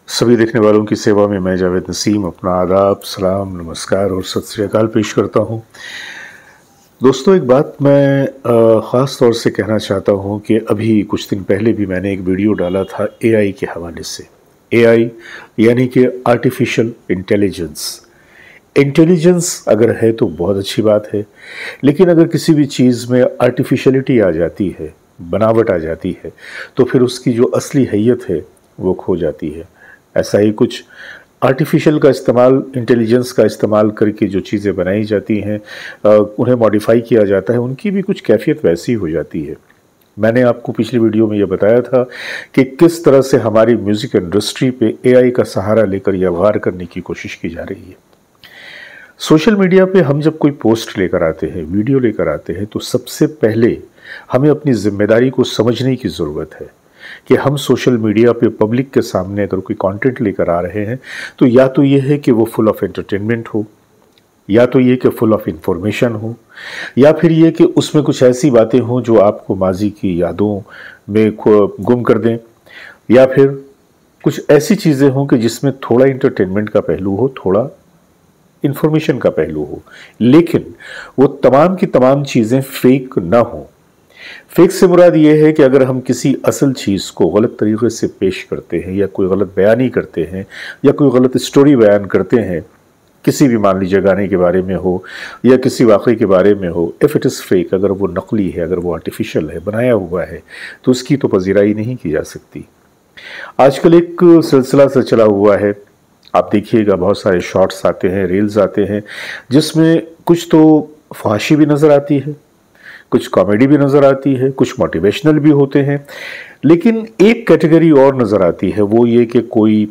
सभी देखने वालों की सेवा में मैं जावेद नसीम अपना आदाब, सलाम, नमस्कार और सत श्री अकाल पेश करता हूँ। दोस्तों, एक बात मैं ख़ास तौर से कहना चाहता हूँ कि अभी कुछ दिन पहले भी मैंने एक वीडियो डाला था एआई के हवाले से। एआई यानी कि आर्टिफिशियल इंटेलिजेंस। इंटेलिजेंस अगर है तो बहुत अच्छी बात है, लेकिन अगर किसी भी चीज़ में आर्टिफिशियलिटी आ जाती है, बनावट आ जाती है, तो फिर उसकी जो असली हैयत है वो खो जाती है। ऐसा ही कुछ आर्टिफिशियल का इस्तेमाल, इंटेलिजेंस का इस्तेमाल करके जो चीज़ें बनाई जाती हैं, उन्हें मॉडिफाई किया जाता है, उनकी भी कुछ कैफियत वैसी हो जाती है। मैंने आपको पिछली वीडियो में यह बताया था कि किस तरह से हमारी म्यूज़िक इंडस्ट्री पे एआई का सहारा लेकर यह वार करने की कोशिश की जा रही है। सोशल मीडिया पे हम जब कोई पोस्ट लेकर आते हैं, वीडियो लेकर आते हैं, तो सबसे पहले हमें अपनी जिम्मेदारी को समझने की ज़रूरत है कि हम सोशल मीडिया पे पब्लिक के सामने अगर कोई कंटेंट लेकर आ रहे हैं तो या तो ये है कि वो फुल ऑफ एंटरटेनमेंट हो, या तो ये कि फुल ऑफ इंफॉर्मेशन हो, या फिर ये कि उसमें कुछ ऐसी बातें हों जो आपको माजी की यादों में गुम कर दें, या फिर कुछ ऐसी चीज़ें हों कि जिसमें थोड़ा इंटरटेनमेंट का पहलू हो, थोड़ा इंफॉर्मेशन का पहलू हो, लेकिन वो तमाम की तमाम चीज़ें फेक ना हो। फेक से मुराद ये है कि अगर हम किसी असल चीज़ को गलत तरीके से पेश करते हैं, या कोई गलत बयानी करते हैं, या कोई गलत स्टोरी बयान करते हैं, किसी भी मान लीजिए गाने के बारे में हो या किसी वाक़े के बारे में हो, इफ़ इट इज़ फेक, अगर वो नकली है, अगर वो आर्टिफिशियल है, बनाया हुआ है, तो उसकी तो पजीराई नहीं की जा सकती। आजकल एक सिलसिला सा चला हुआ है, आप देखिएगा, बहुत सारे शॉर्ट्स आते हैं, रील्स आते हैं, जिसमें कुछ तो फहाशी भी नज़र आती है, कुछ कॉमेडी भी नज़र आती है, कुछ मोटिवेशनल भी होते हैं, लेकिन एक कैटेगरी और नज़र आती है, वो ये कि कोई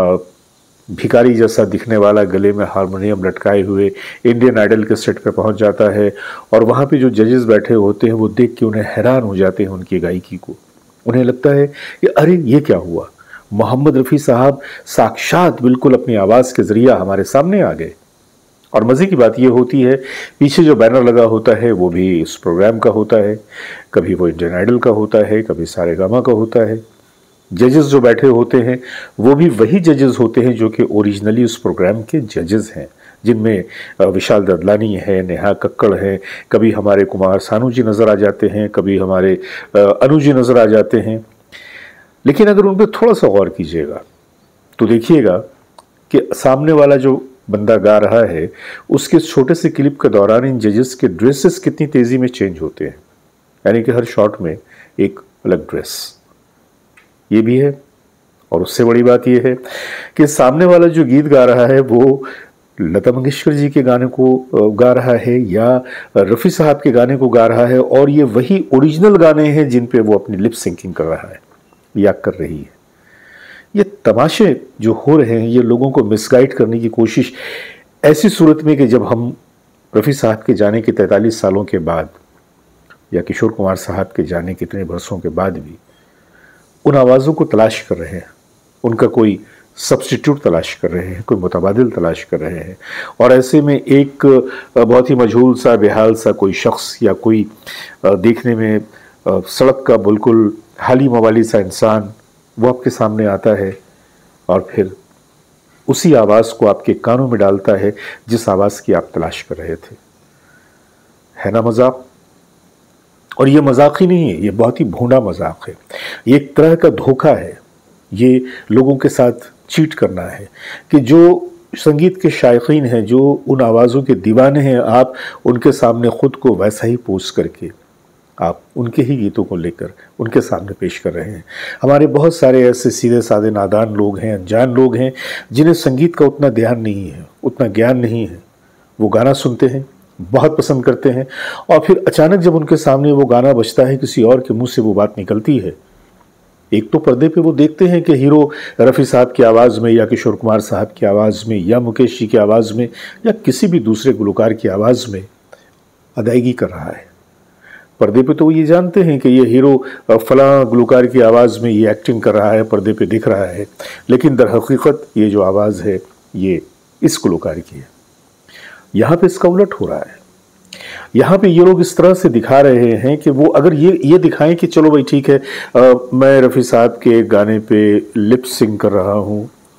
भिखारी जैसा दिखने वाला गले में हारमोनियम लटकाए हुए इंडियन आइडल के सेट पे पहुंच जाता है, और वहाँ पे जो जजेस बैठे होते हैं वो देख के उन्हें हैरान हो जाते हैं उनकी गायकी को। उन्हें लगता है कि अरे ये क्या हुआ, मोहम्मद रफ़ी साहब साक्षात बिल्कुल अपनी आवाज़ के ज़रिए हमारे सामने आ गए। और मज़े की बात यह होती है, पीछे जो बैनर लगा होता है वो भी इस प्रोग्राम का होता है, कभी वो इंडियन आइडल का होता है, कभी सारेगामा का होता है। जजेस जो बैठे होते हैं वो भी वही जजेस होते हैं जो कि ओरिजिनली उस प्रोग्राम के जजेस हैं, जिनमें विशाल ददलानी है, नेहा कक्कड़ है, कभी हमारे कुमार सानू जी नज़र आ जाते हैं, कभी हमारे अनु जी नज़र आ जाते हैं। लेकिन अगर उन पर थोड़ा सा गौर कीजिएगा तो देखिएगा कि सामने वाला जो बंदा गा रहा है, उसके छोटे से क्लिप के दौरान इन जजेस के ड्रेसेस कितनी तेज़ी में चेंज होते हैं, यानी कि हर शॉट में एक अलग ड्रेस, ये भी है। और उससे बड़ी बात यह है कि सामने वाला जो गीत गा रहा है वो लता मंगेशकर जी के गाने को गा रहा है या रफ़ी साहब के गाने को गा रहा है, और ये वही ओरिजिनल गाने हैं जिन पे वो अपनी लिप सिंकिंग कर रहा है या कर रही है। ये तमाशे जो हो रहे हैं, ये लोगों को मिसगाइड करने की कोशिश, ऐसी सूरत में कि जब हम रफ़ी साहब के जाने के 43 सालों के बाद या किशोर कुमार साहब के जाने के इतने बरसों के बाद भी उन आवाज़ों को तलाश कर रहे हैं, उनका कोई सब्स्टिट्यूट तलाश कर रहे हैं, कोई मुतबादिल तलाश कर रहे हैं, और ऐसे में एक बहुत ही मजहूल सा, बेहाल सा कोई शख्स या कोई देखने में सड़क का बिल्कुल हाली मवाली सा इंसान वो आपके सामने आता है और फिर उसी आवाज़ को आपके कानों में डालता है जिस आवाज़ की आप तलाश कर रहे थे। है ना मजाक? और ये मजाक ही नहीं है, ये बहुत ही भोंडा मजाक है, ये एक तरह का धोखा है, ये लोगों के साथ चीट करना है कि जो संगीत के शायकीन हैं, जो उन आवाज़ों के दीवाने हैं, आप उनके सामने ख़ुद को वैसा ही पोस्ट करके आप उनके ही गीतों को लेकर उनके सामने पेश कर रहे हैं। हमारे बहुत सारे ऐसे सीधे साधे नादान लोग हैं, अनजान लोग हैं, जिन्हें संगीत का उतना ध्यान नहीं है, उतना ज्ञान नहीं है। वो गाना सुनते हैं, बहुत पसंद करते हैं, और फिर अचानक जब उनके सामने वो गाना बजता है, किसी और के मुंह से वो बात निकलती है, एक तो पर्दे पे वो देखते हैं कि हीरो रफ़ी साहब की आवाज़ में या किशोर कुमार साहब की आवाज़ में या मुकेश जी की आवाज़ में या किसी भी दूसरे गुलकार की आवाज़ में अदायगी कर रहा है। पर्दे पे तो वो ये जानते हैं कि ये हीरो फलां गुलकार की आवाज़ में ये एक्टिंग कर रहा है, पर्दे पे दिख रहा है, लेकिन दर हकीकत ये जो आवाज़ है ये इस गुलकार की है। यहाँ पे इसका उलट हो रहा है। यहाँ पे ये लोग इस तरह से दिखा रहे हैं कि वो अगर ये दिखाएं कि चलो भाई ठीक है, मैं रफ़ी साहब के गाने पे लिप सिंग कर रहा हूँ,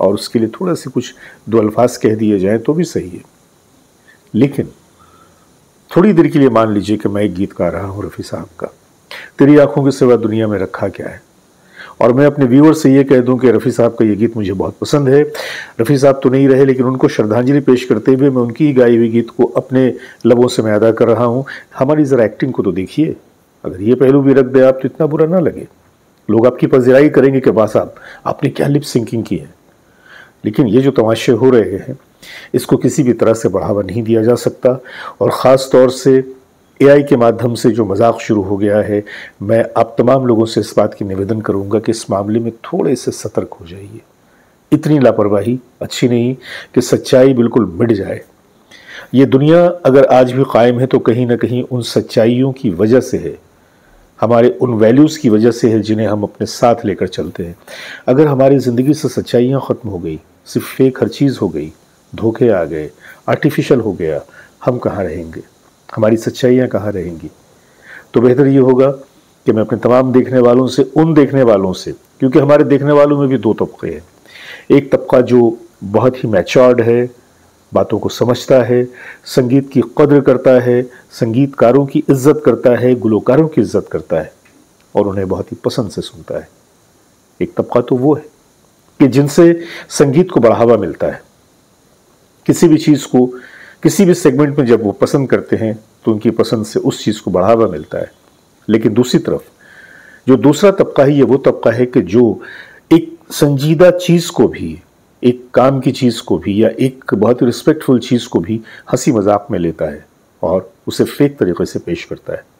और उसके लिए थोड़ा सी कुछ दो अल्फाज कह दिए जाएं तो भी सही है। लेकिन थोड़ी देर के लिए मान लीजिए कि मैं एक गीत गा रहा हूँ रफ़ी साहब का, तेरी आंखों के सिवा दुनिया में रखा क्या है, और मैं अपने व्यूअर से ये कह दूं कि रफ़ी साहब का ये गीत मुझे बहुत पसंद है। रफ़ी साहब तो नहीं रहे, लेकिन उनको श्रद्धांजलि पेश करते हुए मैं उनकी ही गाई हुई गीत को अपने लबों से मैं अदा कर रहा हूँ। हमारी ज़रा एक्टिंग को तो देखिए, अगर ये पहलू भी रख दे आप तो इतना बुरा ना लगे। लोग आपकी पज़िराई करेंगे कि वाह साहब आपने क्या लिप सिंकिंग की है। लेकिन ये जो तमाशे हो रहे हैं इसको किसी भी तरह से बढ़ावा नहीं दिया जा सकता, और ख़ास तौर से एआई के माध्यम से जो मजाक शुरू हो गया है, मैं आप तमाम लोगों से इस बात की निवेदन करूंगा कि इस मामले में थोड़े से सतर्क हो जाइए। इतनी लापरवाही अच्छी नहीं कि सच्चाई बिल्कुल मिट जाए। ये दुनिया अगर आज भी कायम है तो कहीं ना कहीं उन सच्चाइयों की वजह से है, हमारे उन वैल्यूज़ की वजह से है जिन्हें हम अपने साथ लेकर चलते हैं। अगर हमारी ज़िंदगी से सच्चाइयाँ ख़त्म हो गई, सिर्फ फेक हर चीज़ हो गई, धोखे आ गए, आर्टिफिशियल हो गया, हम कहाँ रहेंगे, हमारी सच्चाइयाँ कहाँ रहेंगी। तो बेहतर ये होगा कि मैं अपने तमाम देखने वालों से, उन देखने वालों से, क्योंकि हमारे देखने वालों में भी दो तबके हैं। एक तबका जो बहुत ही मैच्योर्ड है, बातों को समझता है, संगीत की कद्र करता है, संगीतकारों की इज्जत करता है, गुलकारों की इज्जत करता है और उन्हें बहुत ही पसंद से सुनता है। एक तबका तो वो है कि जिनसे संगीत को बढ़ावा मिलता है, किसी भी चीज़ को किसी भी सेगमेंट में जब वो पसंद करते हैं तो उनकी पसंद से उस चीज़ को बढ़ावा मिलता है। लेकिन दूसरी तरफ जो दूसरा तबका है, ये वो तबका है कि जो एक संजीदा चीज़ को भी, एक काम की चीज़ को भी, या एक बहुत ही रिस्पेक्टफुल चीज़ को भी हंसी मजाक में लेता है और उसे फेक तरीके से पेश करता है।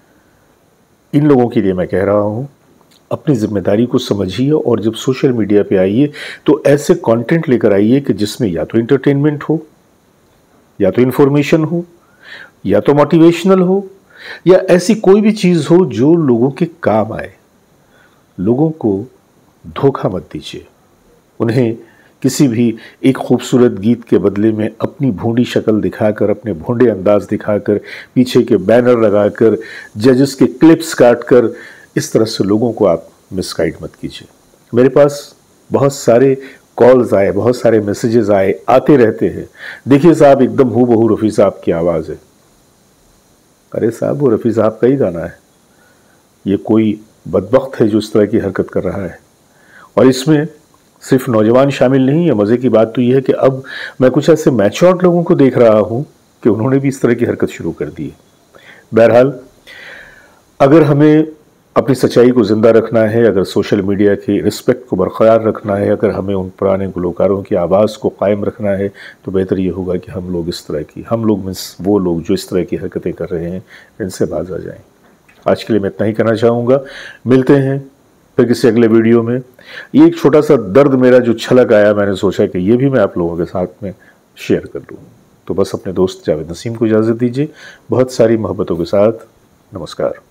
इन लोगों के लिए मैं कह रहा हूँ, अपनी जिम्मेदारी को समझिए और जब सोशल मीडिया पे आइए तो ऐसे कंटेंट लेकर आइए कि जिसमें या तो एंटरटेनमेंट हो, या तो इन्फॉर्मेशन हो, या तो मोटिवेशनल हो, या ऐसी कोई भी चीज़ हो जो लोगों के काम आए। लोगों को धोखा मत दीजिए, उन्हें किसी भी एक खूबसूरत गीत के बदले में अपनी भोंडी शक्ल दिखाकर, अपने भोंडे अंदाज दिखाकर, पीछे के बैनर लगाकर, जजेस के क्लिप्स काटकर, इस तरह से लोगों को आप मिसगाइड मत कीजिए। मेरे पास बहुत सारे कॉल्स आए, बहुत सारे मैसेजेस आए, आते रहते हैं, देखिए साहब एकदम हूबहू रफ़ी साहब की आवाज़ है। अरे साहब वो रफ़ी साहब का ही गाना है, ये कोई बदबख्त है जो इस तरह की हरकत कर रहा है। और इसमें सिर्फ नौजवान शामिल नहीं है। मज़े की बात तो यह है कि अब मैं कुछ ऐसे मैच्योर्ड लोगों को देख रहा हूँ कि उन्होंने भी इस तरह की हरकत शुरू कर दी है। बहरहाल, अगर हमें अपनी सच्चाई को ज़िंदा रखना है, अगर सोशल मीडिया की रिस्पेक्ट को बरकरार रखना है, अगर हमें उन पुराने गुलकारों की आवाज़ को कायम रखना है, तो बेहतर ये होगा कि हम लोग इस तरह की, हम लोग मीन्स वो लोग जो इस तरह की हरकतें कर रहे हैं, इनसे बाज आ जाएं। आज के लिए मैं इतना ही कहना चाहूँगा। मिलते हैं फिर किसी अगले वीडियो में। ये एक छोटा सा दर्द मेरा जो छलक आया, मैंने सोचा कि ये भी मैं आप लोगों के साथ में शेयर कर लूँ। तो बस अपने दोस्त जावेद नसीम को इजाज़त दीजिए, बहुत सारी मोहब्बतों के साथ। नमस्कार।